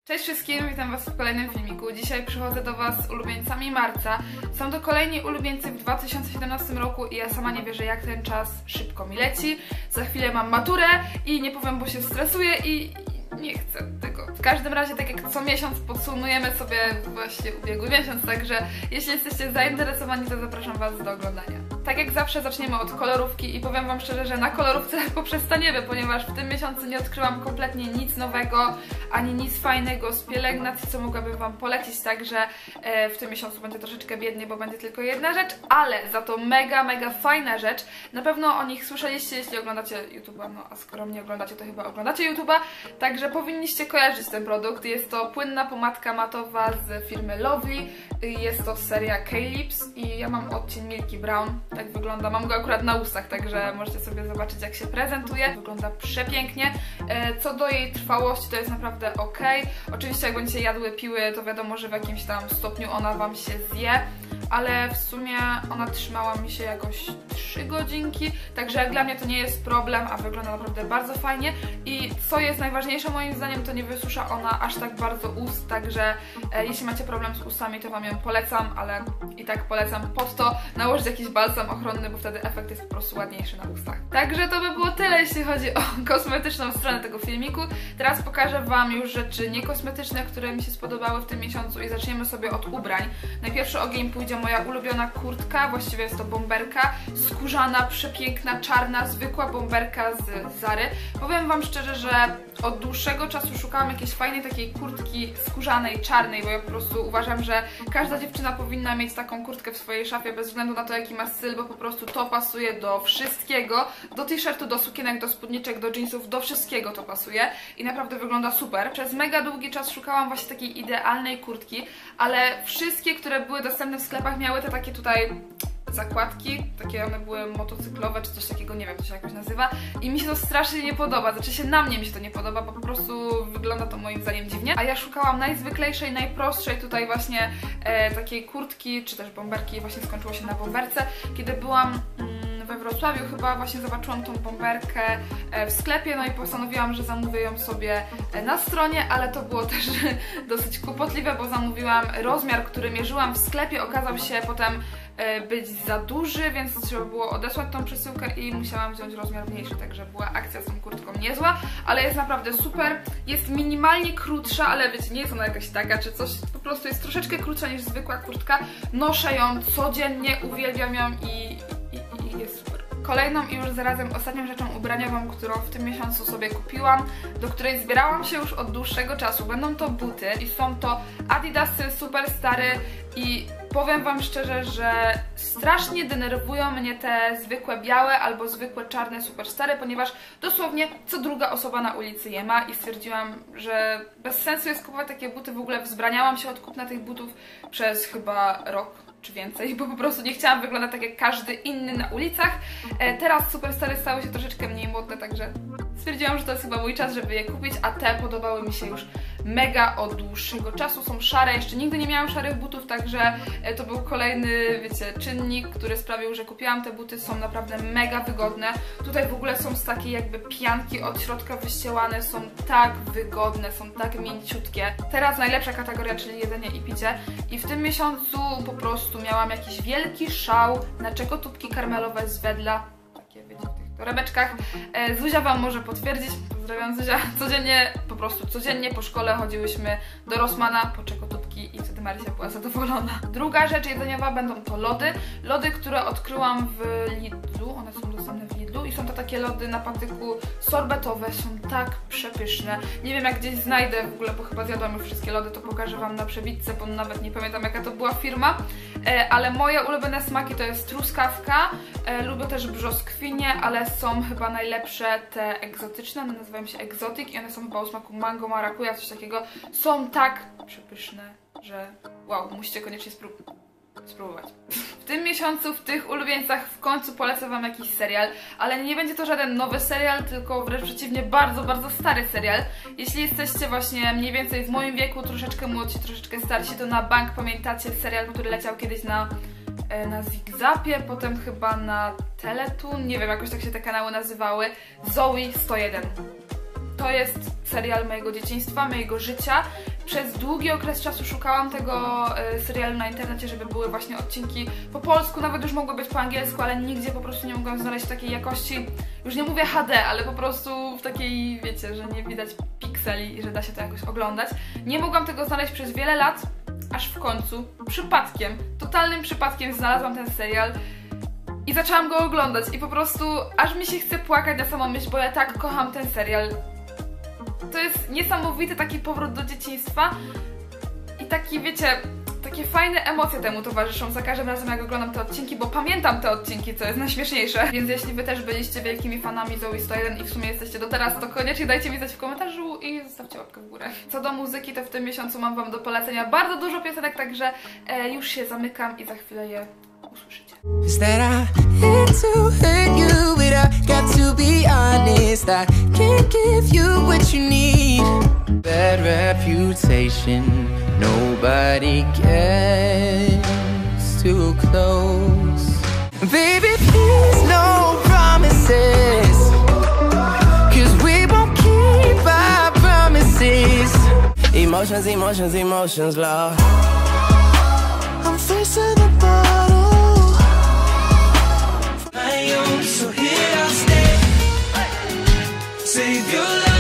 Cześć wszystkim, witam was w kolejnym filmiku. Dzisiaj przychodzę do was z ulubieńcami marca. Są to kolejni ulubieńcy w 2017 roku i ja sama nie wierzę, jak ten czas szybko mi leci. Za chwilę mam maturę i nie powiem, bo się stresuję i nie chcę tego. W każdym razie, tak jak co miesiąc podsumujemy sobie właśnie ubiegły miesiąc, także jeśli jesteście zainteresowani, to zapraszam was do oglądania. Tak jak zawsze zaczniemy od kolorówki i powiem wam szczerze, że na kolorówce poprzestaniemy, ponieważ w tym miesiącu nie odkryłam kompletnie nic nowego, ani nic fajnego z pielęgnacji, co mogłabym wam polecić, także w tym miesiącu będzie troszeczkę biednie, bo będzie tylko jedna rzecz, ale za to mega fajna rzecz. Na pewno o nich słyszeliście, jeśli oglądacie YouTube'a, no a skoro mnie oglądacie, to chyba oglądacie YouTube'a, także powinniście kojarzyć ten produkt. Jest to płynna pomadka matowa z firmy Lovely, jest to seria K-Lips i ja mam odcień Milky Brown. Tak wygląda, mam go akurat na ustach, także możecie sobie zobaczyć, jak się prezentuje. Wygląda przepięknie. Co do jej trwałości, to jest naprawdę ok. Oczywiście jak będziecie jadły, piły, to wiadomo, że w jakimś tam stopniu ona wam się zje, ale w sumie ona trzymała mi się jakoś 3 godzinki, także jak dla mnie to nie jest problem, a wygląda naprawdę bardzo fajnie. I co jest najważniejsze moim zdaniem, to nie wysusza ona aż tak bardzo ust, także jeśli macie problem z ustami, to wam ją polecam, ale i tak polecam pod to nałożyć jakiś balsam ochronny, bo wtedy efekt jest po prostu ładniejszy na ustach. Także to by było tyle, jeśli chodzi o kosmetyczną stronę tego filmiku. Teraz pokażę wam już rzeczy niekosmetyczne, które mi się spodobały w tym miesiącu i zaczniemy sobie od ubrań. Na pierwszy ogień pójdzie moja ulubiona kurtka, właściwie jest to bomberka, skórzana, przepiękna, czarna, zwykła bomberka z Zary. Powiem wam szczerze, że od dłuższego czasu szukałam jakiejś fajnej takiej kurtki skórzanej, czarnej, bo ja po prostu uważam, że każda dziewczyna powinna mieć taką kurtkę w swojej szafie, bez względu na to, jaki ma styl, bo po prostu to pasuje do wszystkiego, do t-shirtu, do sukienek, do spódniczek, do jeansów, do wszystkiego to pasuje i naprawdę wygląda super. Przez mega długi czas szukałam właśnie takiej idealnej kurtki, ale wszystkie, które były dostępne w sklepach, miały te takie tutaj zakładki, takie one były motocyklowe czy coś takiego, nie wiem, to się jakoś nazywa i mi się to strasznie nie podoba, znaczy się na mnie mi się to nie podoba, bo po prostu wygląda to moim zdaniem dziwnie, a ja szukałam najzwyklejszej, najprostszej tutaj właśnie takiej kurtki, czy też bomberki, właśnie skończyło się na bomberce, kiedy byłam we Wrocławiu chyba właśnie zobaczyłam tą bomberkę w sklepie, no i postanowiłam, że zamówię ją sobie na stronie, ale to było też dosyć kłopotliwe, bo zamówiłam rozmiar, który mierzyłam w sklepie, okazał się potem być za duży, więc trzeba było odesłać tą przesyłkę i musiałam wziąć rozmiar mniejszy, także była akcja z tą kurtką niezła, ale jest naprawdę super, jest minimalnie krótsza, ale wiecie, nie jest ona jakaś taka czy coś, po prostu jest troszeczkę krótsza niż zwykła kurtka, noszę ją codziennie, uwielbiam ją i jest super. Kolejną i już zarazem ostatnią rzeczą ubraniową, którą w tym miesiącu sobie kupiłam, do której zbierałam się już od dłuższego czasu, będą to buty i są to Adidasy Superstary i powiem wam szczerze, że strasznie denerwują mnie te zwykłe białe albo zwykłe czarne Superstary, ponieważ dosłownie co druga osoba na ulicy je ma i stwierdziłam, że bez sensu jest kupować takie buty, w ogóle wzbraniałam się od kupna tych butów przez chyba rok czy więcej, bo po prostu nie chciałam wyglądać tak jak każdy inny na ulicach. Teraz Superstary stały się troszeczkę mniej modne, także stwierdziłam, że to jest chyba mój czas, żeby je kupić, a te podobały mi się już mega od dłuższego czasu. Są szare, jeszcze nigdy nie miałam szarych butów, także to był kolejny, wiecie, czynnik, który sprawił, że kupiłam te buty. Są naprawdę mega wygodne. Tutaj w ogóle są z takiej jakby pianki od środka wyścielane, są tak wygodne, są tak mięciutkie. Teraz najlepsza kategoria, czyli jedzenie i picie. I w tym miesiącu po prostu miałam jakiś wielki szał na czekotubki karmelowe z Wedla. Takie, wiecie, w tych torebeczkach. Zuzia wam może potwierdzić, pozdrawiam Zuzia, codziennie, po prostu codziennie po szkole chodziłyśmy do Rossmana po czekotubki i wtedy Marysia była zadowolona. Druga rzecz jedzeniowa będą to lody. Lody, które odkryłam w Lidlu, one są dostępne w Lidlu i są to takie lody na patyku sorbetowe, są tak przepyszne. Nie wiem, jak gdzieś znajdę w ogóle, bo chyba zjadłam już wszystkie lody, to pokażę wam na przebitce, bo nawet nie pamiętam, jaka to była firma, ale moje ulubione smaki to jest truskawka, lubię też brzoskwinie, ale są chyba najlepsze te egzotyczne, one nazywają się Exotic i one są chyba o smaku mango, marakuja, coś takiego. Są tak przepyszne, że wow, musicie koniecznie spróbować. W tym miesiącu, w tych ulubieńcach w końcu polecę wam jakiś serial, ale nie będzie to żaden nowy serial, tylko wręcz przeciwnie, bardzo stary serial. Jeśli jesteście właśnie mniej więcej w moim wieku, troszeczkę młodsi, troszeczkę starsi, to na bank pamiętacie serial, który leciał kiedyś na Zigzapie, potem chyba na Teletoon, nie wiem, jakoś tak się te kanały nazywały. Zoey 101. To jest serial mojego dzieciństwa, mojego życia przez długi okres czasu szukałam tego serialu na internecie, żeby były właśnie odcinki po polsku, nawet już mogły być po angielsku, ale nigdzie po prostu nie mogłam znaleźć takiej jakości, już nie mówię HD, ale po prostu w takiej, wiecie, że nie widać pikseli i że da się to jakoś oglądać. Nie mogłam tego znaleźć przez wiele lat, aż w końcu, przypadkiem, totalnym przypadkiem znalazłam ten serial i zaczęłam go oglądać i po prostu aż mi się chce płakać na samą myśl, bo ja tak kocham ten serial. To jest niesamowity taki powrót do dzieciństwa i taki, wiecie, takie fajne emocje temu towarzyszą za każdym razem, jak oglądam te odcinki, bo pamiętam te odcinki, co jest najśmieszniejsze. Więc jeśli wy też byliście wielkimi fanami Zoey 101 i w sumie jesteście do teraz, to koniecznie dajcie mi znać w komentarzu i zostawcie łapkę w górę. Co do muzyki, to w tym miesiącu mam wam do polecenia bardzo dużo piosenek, także już się zamykam i za chwilę je usłyszycie. Bad reputation, nobody gets too close. Baby, please no promises, 'cause we won't keep our promises. Emotions, emotions, emotions, love. I'm facing the bottle. I own, so here I'll stay. Save your life.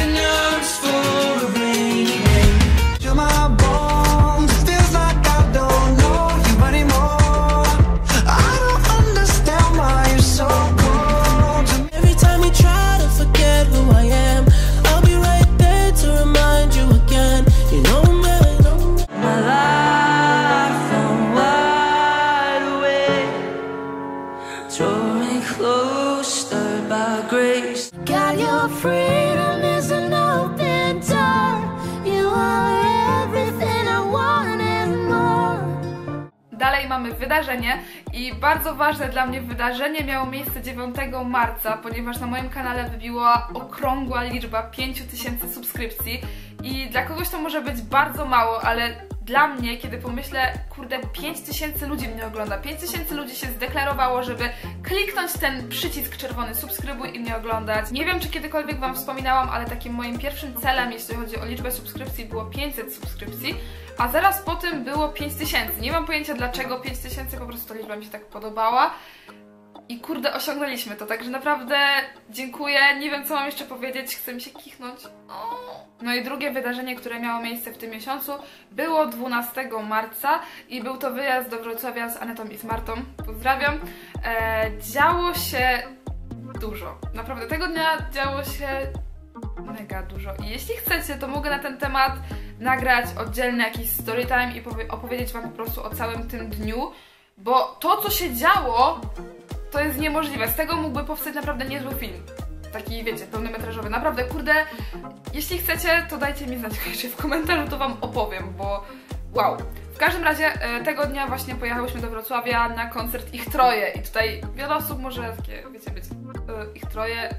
Freedom is an open door. You are everything I want and more. Dalej mamy wydarzenie i bardzo ważne dla mnie wydarzenie miało miejsce 9 marca, ponieważ na moim kanale wybiła okrągła liczba 5000 subskrypcji i dla kogoś to może być bardzo mało, ale dla mnie, kiedy pomyślę, kurde, 5000 ludzi mnie ogląda, 5000 ludzi się zdeklarowało, żeby kliknąć ten przycisk czerwony subskrybuj i mnie oglądać. Nie wiem, czy kiedykolwiek wam wspominałam, ale takim moim pierwszym celem, jeśli chodzi o liczbę subskrypcji, było 500 subskrypcji, a zaraz po tym było 5000. Nie mam pojęcia dlaczego 5000, po prostu ta liczba mi się tak podobała. I kurde, osiągnęliśmy to, także naprawdę dziękuję, nie wiem co mam jeszcze powiedzieć, chcę mi się kichnąć. No i drugie wydarzenie, które miało miejsce w tym miesiącu, było 12 marca i był to wyjazd do Wrocławia z Anetą i z Martą, pozdrawiam. Działo się dużo, naprawdę tego dnia działo się mega dużo i jeśli chcecie, to mogę na ten temat nagrać oddzielny jakiś storytime i opowiedzieć wam po prostu o całym tym dniu, bo to co się działo, to jest niemożliwe. Z tego mógłby powstać naprawdę niezły film. Taki, wiecie, pełnometrażowy. Naprawdę, kurde, jeśli chcecie, to dajcie mi znać w komentarzu, to wam opowiem, bo wow. W każdym razie tego dnia właśnie pojechałyśmy do Wrocławia na koncert Ich Troje i tutaj wiele osób może takie, wiecie, być Ich Troje,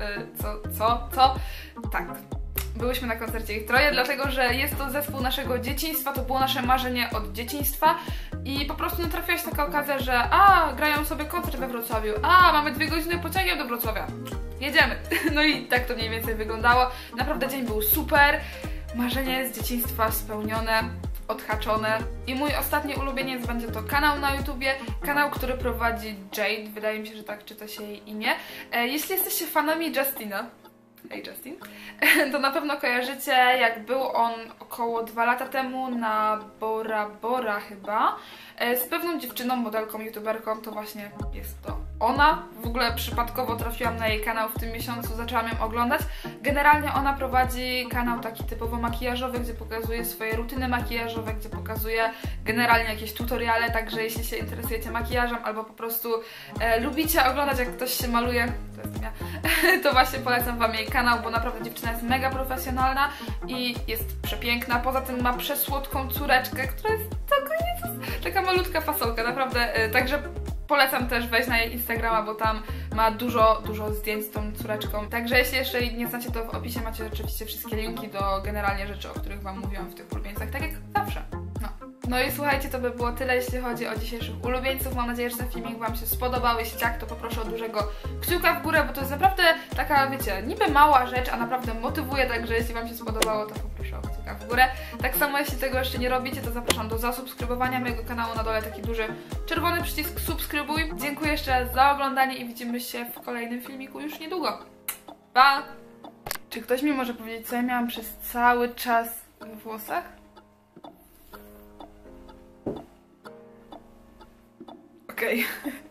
co? Tak. Byłyśmy na koncercie Ich Troje, dlatego że jest to zespół naszego dzieciństwa, to było nasze marzenie od dzieciństwa i po prostu trafiła się taka okazja, że grają sobie koncert we Wrocławiu, mamy 2 godziny pociągiem do Wrocławia, jedziemy. No i tak to mniej więcej wyglądało. Naprawdę dzień był super, marzenie z dzieciństwa spełnione, odhaczone. I mój ostatni ulubieniec będzie to kanał na YouTubie, kanał, który prowadzi Jade, wydaje mi się, że tak czyta się jej imię. Jeśli jesteście fanami Justina, hej Justin, to na pewno kojarzycie, jak był on około 2 lata temu na Bora Bora chyba, z pewną dziewczyną, modelką, youtuberką, to właśnie jest to ona. W ogóle przypadkowo trafiłam na jej kanał w tym miesiącu, zaczęłam ją oglądać. Generalnie ona prowadzi kanał taki typowo makijażowy, gdzie pokazuje swoje rutyny makijażowe, gdzie pokazuje generalnie jakieś tutoriale, także jeśli się interesujecie makijażem albo po prostu lubicie oglądać, jak ktoś się maluje, to jestem ja, to właśnie polecam wam jej kanał, bo naprawdę dziewczyna jest mega profesjonalna i jest przepiękna. Poza tym ma przesłodką córeczkę, która jest taka malutka fasolka, naprawdę, także polecam też wejść na jej Instagrama, bo tam ma dużo zdjęć z tą córeczką. Także jeśli jeszcze jej nie znacie, to w opisie macie oczywiście wszystkie linki do generalnie rzeczy, o których wam mówiłam w tych ulubieńcach, tak jak zawsze. No i słuchajcie, to by było tyle, jeśli chodzi o dzisiejszych ulubieńców. Mam nadzieję, że ten filmik wam się spodobał. Jeśli tak, to poproszę o dużego kciuka w górę, bo to jest naprawdę taka, wiecie, niby mała rzecz, a naprawdę motywuje, także jeśli wam się spodobało, to poproszę o kciuk. łapka w górę. Tak samo jeśli tego jeszcze nie robicie, to zapraszam do zasubskrybowania mojego kanału, na dole taki duży czerwony przycisk subskrybuj. Dziękuję jeszcze raz za oglądanie i widzimy się w kolejnym filmiku już niedługo. Pa! Czy ktoś mi może powiedzieć, co ja miałam przez cały czas we włosach? Okej.